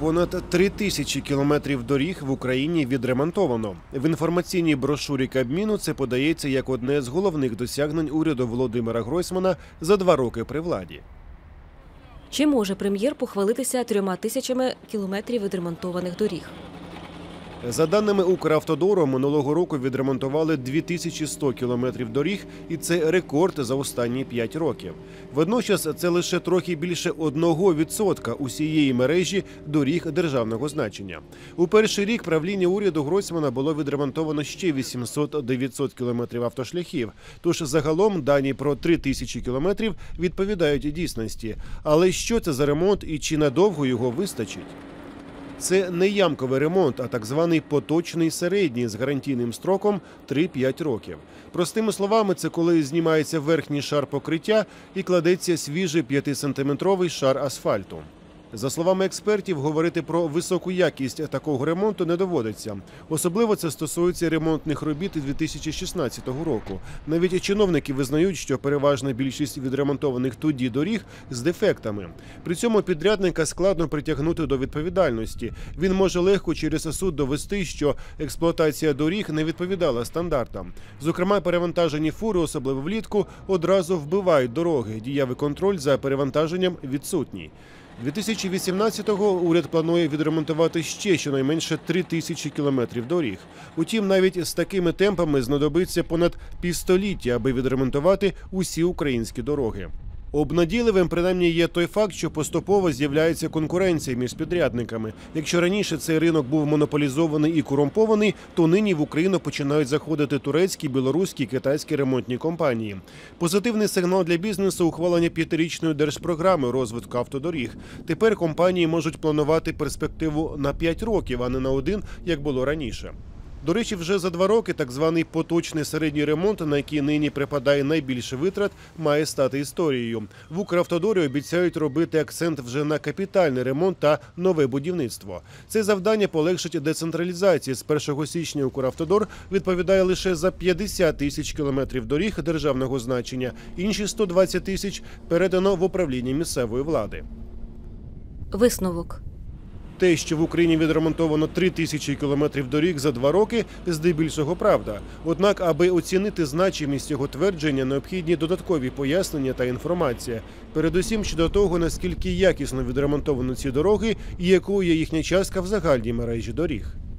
Понад 3000 кілометрів доріг в Україні відремонтовано. В інформаційній брошурі Кабміну це подається як одне з головних досягнень уряду Володимира Гройсмана за 2 роки при владі. Чи може прем'єр похвалитися 3000 кілометрів відремонтованих доріг? За даними Укравтодору, минулого року відремонтували 2100 кілометрів доріг, і це рекорд за останні 5 років. Водночас це лише трохи більше 1% усієї мережі доріг державного значення. У перший рік правління уряду Гройсмана було відремонтовано ще 800-900 кілометрів автошляхів. Тож загалом дані про 3000 кілометрів відповідають дійсності. Але що це за ремонт і чи надовго його вистачить? Це не ямковий ремонт, а так званий поточний середній з гарантійним строком 3-5 років. Простими словами, це коли знімається верхній шар покриття і кладеться свіжий 5-сантиметровий шар асфальту. За словами експертів, говорити про високу якість такого ремонту не доводиться. Особливо це стосується ремонтних робіт 2016 року. Навіть чиновники визнають, що переважна більшість відремонтованих тоді доріг з дефектами. При цьому підрядника складно притягнути до відповідальності. Він може легко через суд довести, що експлуатація доріг не відповідала стандартам. Зокрема, перевантажені фури, особливо влітку, одразу вбивають дороги. Дієвий контроль за перевантаженням відсутній. 2018-го уряд планує відремонтувати ще щонайменше 3000 кілометрів доріг. Утім, навіть з такими темпами знадобиться понад півстоліття, аби відремонтувати усі українські дороги. Обнадійливим принаймні є той факт, що поступово з'являється конкуренція між підрядниками. Якщо раніше цей ринок був монополізований і корумпований, то нині в Україну починають заходити турецькі, білоруські, китайські ремонтні компанії. Позитивний сигнал для бізнесу – ухвалення 5-річної держпрограми розвитку автодоріг. Тепер компанії можуть планувати перспективу на 5 років, а не на 1, як було раніше. До речі, вже за 2 роки так званий поточний середній ремонт, на який нині припадає найбільше витрат, має стати історією. В Укравтодорі обіцяють робити акцент вже на капітальний ремонт та нове будівництво. Це завдання полегшить децентралізації. З 1 січня Укравтодор відповідає лише за 50 тисяч кілометрів доріг державного значення. Інші 120 тисяч передано в управління місцевої влади. Висновок. Те, що в Україні відремонтовано 3000 кілометрів доріг за 2 роки, здебільшого правда. Однак, аби оцінити значимість цього твердження, необхідні додаткові пояснення та інформація. Передусім щодо того, наскільки якісно відремонтовано ці дороги і якою є їхня частка в загальній мережі доріг.